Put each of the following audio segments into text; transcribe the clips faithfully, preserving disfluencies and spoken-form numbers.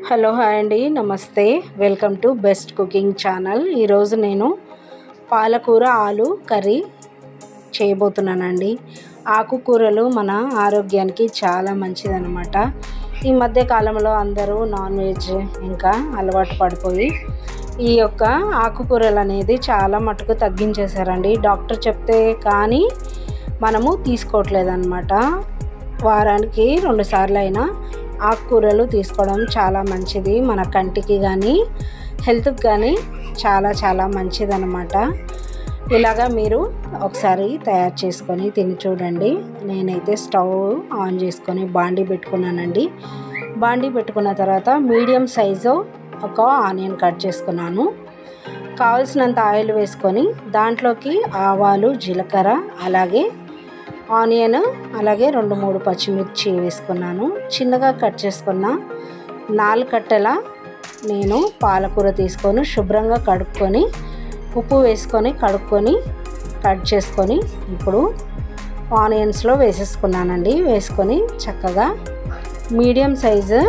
Hello hi అండి, నమస్తే. Welcome to best cooking channel. ఈరోజు నేను పాలకూర ఆలు కర్రీ చేయబోతున్నానండి. ఆకుకూరలు మన ఆరోగ్యానికి చాలా మంచిదన్నమాట. ఈ మధ్య కాలంలో అందరూ నాన్ వెజ్ ఇంకా అలవాటు పడిపోయి ఈ యొక్క ఆకుకూరలు అనేది చాలా మటుకు తగ్గించేశారండి. డాక్టర్ చెప్తే కానీ మనము తీసుకోవట్లేదు అన్నమాట. వారానికి రెండు సార్లు అయినా ఆకుకూరలు తీసుకోవడం చాలా మంచిది. మన కంటికి కానీ హెల్త్కి కానీ చాలా చాలా మంచిదన్నమాట. ఇలాగా మీరు ఒకసారి తయారు చేసుకొని తిని చూడండి. నేనైతే స్టవ్ ఆన్ చేసుకొని బాండీ పెట్టుకున్నానండి. బాండీ పెట్టుకున్న తర్వాత మీడియం సైజు ఒక ఆనియన్ కట్ చేసుకున్నాను. కావలసినంత ఆయిల్ వేసుకొని దాంట్లోకి ఆవాలు, జీలకర్ర, అలాగే ఆనియన్, అలాగే రెండు మూడు పచ్చిమిర్చి వేసుకున్నాను. చిన్నగా కట్ చేసుకున్న నాలుగు కట్టెల నేను పాలకూర తీసుకొని శుభ్రంగా కడుక్కొని ఉప్పు వేసుకొని కడుక్కొని కట్ చేసుకొని ఇప్పుడు ఆనియన్స్లో వేసేసుకున్నానండి. వేసుకొని చక్కగా మీడియం సైజు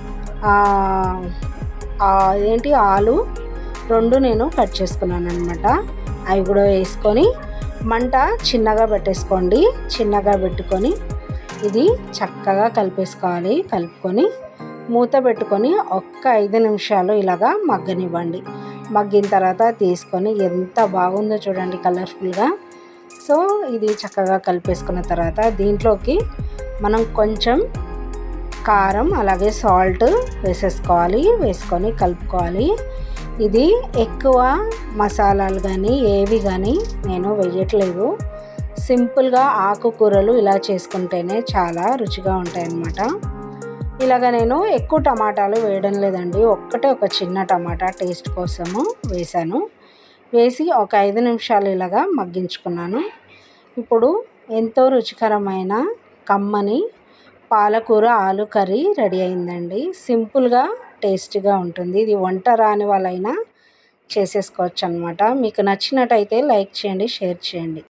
ఏంటి ఆలు రెండు నేను కట్ చేసుకున్నాను అనమాట. అవి కూడా వేసుకొని మంట చిన్నగా పెట్టేసుకోండి. చిన్నగా పెట్టుకొని ఇది చక్కగా కలిపేసుకోవాలి. కలుపుకొని మూత పెట్టుకొని ఒక్క ఐదు నిమిషాలు ఇలాగా మగ్గనివ్వండి. మగ్గిన తర్వాత తీసుకొని ఎంత బాగుందో చూడండి కలర్ఫుల్గా. సో ఇది చక్కగా కలిపేసుకున్న తర్వాత దీంట్లోకి మనం కొంచెం కారం అలాగే సాల్ట్ వేసేసుకోవాలి. వేసుకొని కలుపుకోవాలి. ఇది ఎక్కువ మసాలాలు కానీ ఏవి కానీ నేను వేయట్లేదు. సింపుల్గా ఆకుకూరలు ఇలా చేసుకుంటేనే చాలా రుచిగా ఉంటాయన్నమాట. ఇలాగ నేను ఎక్కువ టమాటాలు వేయడం లేదండి. ఒక్కటే ఒక చిన్న టమాటా టేస్ట్ కోసము వేసాను. వేసి ఒక ఐదు నిమిషాలు ఇలాగా మగ్గించుకున్నాను. ఇప్పుడు ఎంతో రుచికరమైన కమ్మని పాలకూర ఆలు కర్రీ రెడీ అయిందండి. సింపుల్గా టేస్టీగా ఉంటుంది. ఇది వంట రాని వాళ్ళైనా చేసేసుకోవచ్చు అనమాట. మీకు నచ్చినట్టయితే లైక్ చేయండి, షేర్ చేయండి.